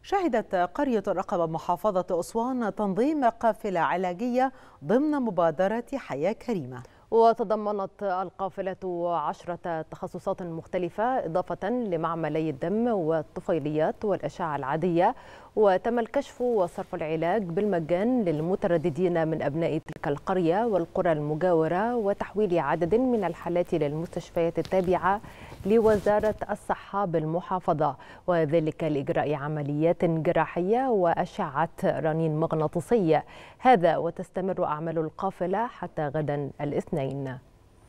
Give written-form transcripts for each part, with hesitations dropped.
شهدت قرية الرقبة محافظة أسوان تنظيم قافلة علاجية ضمن مبادرة حياة كريمة. وتضمنت القافلة 10 تخصصات مختلفة إضافة لمعملي الدم والطفيليات والأشعة العادية، وتم الكشف وصرف العلاج بالمجان للمترددين من أبناء تلك القرية والقرى المجاورة، وتحويل عدد من الحالات للمستشفيات التابعة لوزارة الصحة بالمحافظة، وذلك لإجراء عمليات جراحية وأشعة رنين مغناطيسي. هذا وتستمر أعمال القافلة حتى غدا الاثنين.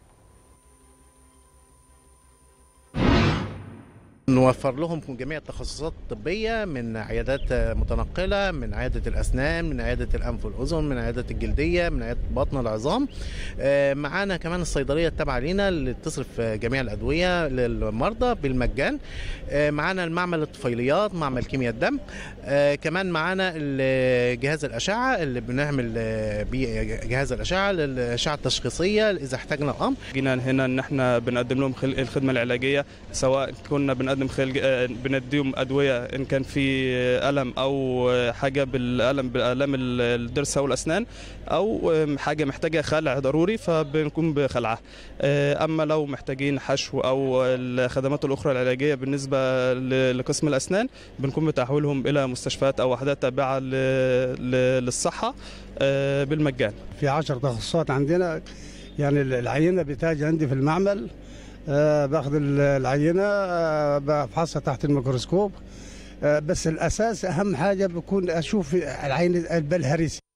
نوفر لهم جميع التخصصات الطبية، من عيادات متنقلة، من عيادة الأسنان، من عيادة الأنف والأذن، من عيادة الجلدية، من عيادة بطن العظام. معانا كمان الصيدلية التابعة لينا اللي تصرف جميع الأدوية للمرضى بالمجان. معانا المعمل الطفيليات، معمل كيمياء الدم. كمان معانا جهاز الأشعة اللي بنعمل بيه جهاز الأشعة للأشعة التشخيصية إذا احتاجنا الأمر. جينا هنا إن احنا بنقدم لهم الخدمة العلاجية، سواء كنا بنديهم أدوية إن كان في ألم أو حاجة بآلام الضرس أو الأسنان، أو حاجة محتاجة خلع ضروري فبنكون بخلعها. أما لو محتاجين حشو أو الخدمات الأخرى العلاجية بالنسبة لقسم الأسنان بنكون بتحويلهم إلى مستشفيات أو وحدات تابعة للصحة بالمجان. في 10 تخصصات عندنا، يعني العينة بتاجي عندي في المعمل، باخذ العينة بفحصها تحت الميكروسكوب، بس الأساس أهم حاجة بكون أشوف العين البلهارسي.